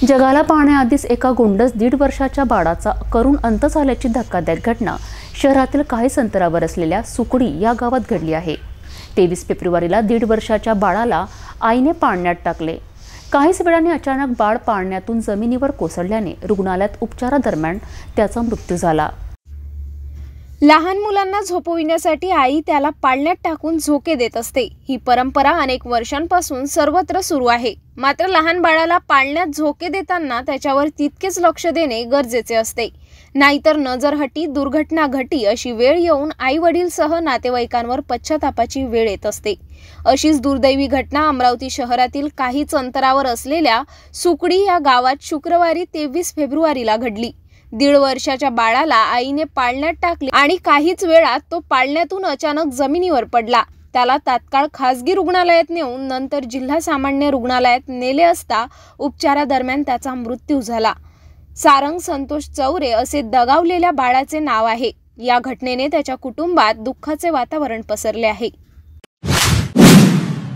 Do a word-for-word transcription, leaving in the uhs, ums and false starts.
जगाला पाहण्याआधीच एका गोंडस दीड वर्षाच्या बाळाचा करुण अंत झाल्याची धक्कादायक घटना शहरातील काही अंतरावर असलेल्या सुकडी या गावात घडली आहे। तेवीस फेब्रुवारीला दीड वर्षाच्या बाळाला आईने पाळण्यात टाकले। काहीच वेळाने अचानक बाळ पाळण्यातून जमिनीवर कोसळल्याने रुग्णालयात उपचारादरम्यान त्याचा मृत्यू झाला। लहान मुलांना झोपविण्यासाठी आई त्याला पाळण्यात टाकून झोके देत असते। ही परंपरा अनेक वर्षांपासून सर्वत्र सुरू आहे। मात्र लहान बाळाला पाळण्यात झोके देताना त्याच्यावर तितकेच लक्ष देणे गरजेचे असते, नाहीतर नजरहटी दुर्घटना घटी अशी वेळ येऊन आई वडील सह नातेवाईकांवर पश्चातापाची वेळ येत असते। अशीच दुर्दैवी घटना अमरावती शहरातील काहीच अंतरावर असलेल्या सुकडी या गावात शुक्रवारी तेवीस फेब्रुवारीला घडली। दीड वर्षाच्या बाळाला आईने पाळण्यात टाकले आणि काहीच वेळात तो पाळण्यातून अचानक जमिनीवर पडला। त्याला तात्काळ खासगी रुग्णालयात नेऊन नंतर जिल्हा सामान्य रुग्णालयात नेले असता उपचारादरम्यान त्याचा मृत्यू झाला। सारंग संतोष चौरे असे दगावलेल्या बाळाचे नाव आहे। या घटनेने त्याच्या कुटुंबात दुःखाचे वातावरण पसरले आहे।